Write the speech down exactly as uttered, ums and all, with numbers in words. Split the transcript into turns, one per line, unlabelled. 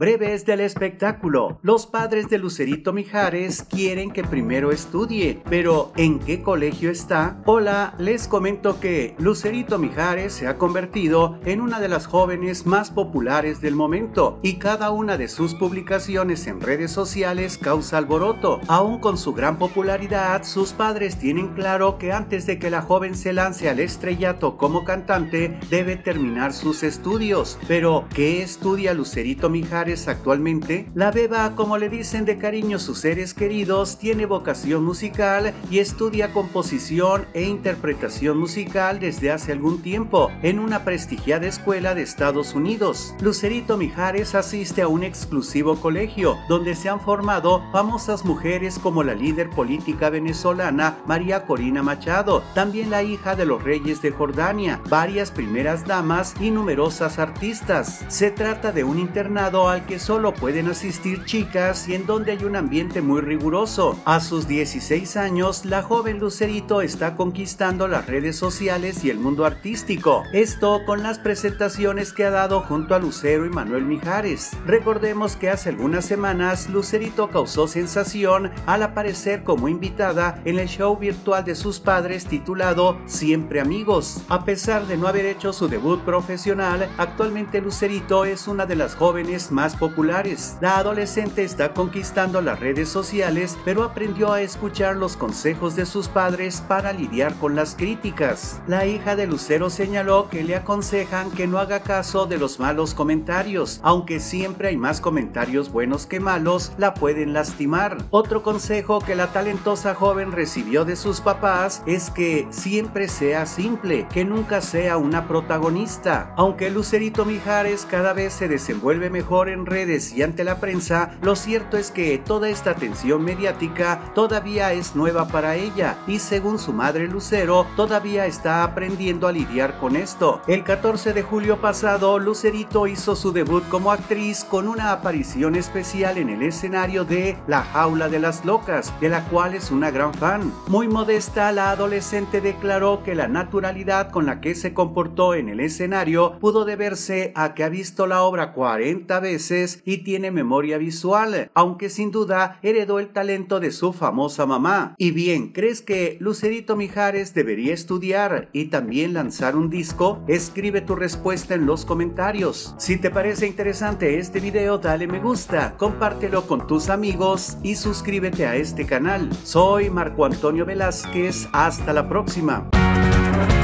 Breves del espectáculo. Los padres de Lucerito Mijares quieren que primero estudie, pero ¿en qué colegio está? Hola, les comento que Lucerito Mijares se ha convertido en una de las jóvenes más populares del momento y cada una de sus publicaciones en redes sociales causa alboroto. Aún con su gran popularidad, sus padres tienen claro que antes de que la joven se lance al estrellato como cantante, debe terminar sus estudios. Pero, ¿qué estudia Lucerito Mijares actualmente? La beba, como le dicen de cariño sus seres queridos, tiene vocación musical y estudia composición e interpretación musical desde hace algún tiempo en una prestigiada escuela de Estados Unidos. Lucerito Mijares asiste a un exclusivo colegio donde se han formado famosas mujeres como la líder política venezolana María Corina Machado, también la hija de los reyes de Jordania, varias primeras damas y numerosas artistas. Se trata de un internado al que solo pueden asistir chicas y en donde hay un ambiente muy riguroso. A sus dieciséis años, la joven Lucerito está conquistando las redes sociales y el mundo artístico. Esto con las presentaciones que ha dado junto a Lucero y Manuel Mijares. Recordemos que hace algunas semanas Lucerito causó sensación al aparecer como invitada en el show virtual de sus padres titulado Siempre Amigos. A pesar de no haber hecho su debut profesional, actualmente Lucerito es una de las jóvenes más populares. La adolescente está conquistando las redes sociales, pero aprendió a escuchar los consejos de sus padres para lidiar con las críticas. La hija de Lucero señaló que le aconsejan que no haga caso de los malos comentarios, aunque siempre hay más comentarios buenos que malos, la pueden lastimar. Otro consejo que la talentosa joven recibió de sus papás es que siempre sea simple, que nunca sea una protagonista. Aunque Lucerito Mijares cada vez se desenvuelve mejor en redes y ante la prensa, lo cierto es que toda esta atención mediática todavía es nueva para ella y según su madre Lucero, todavía está aprendiendo a lidiar con esto. El catorce de julio pasado, Lucerito hizo su debut como actriz con una aparición especial en el escenario de La Jaula de las Locas, de la cual es una gran fan. Muy modesta, la adolescente declaró que la naturalidad con la que se comportó en el escenario pudo deberse a que ha visto la obra cuarenta veces y tiene memoria visual, aunque sin duda heredó el talento de su famosa mamá. Y bien, ¿crees que Lucerito Mijares debería estudiar y también lanzar un disco? Escribe tu respuesta en los comentarios. Si te parece interesante este video, dale me gusta, compártelo con tus amigos y suscríbete a este canal. Soy Marco Antonio Velázquez, hasta la próxima.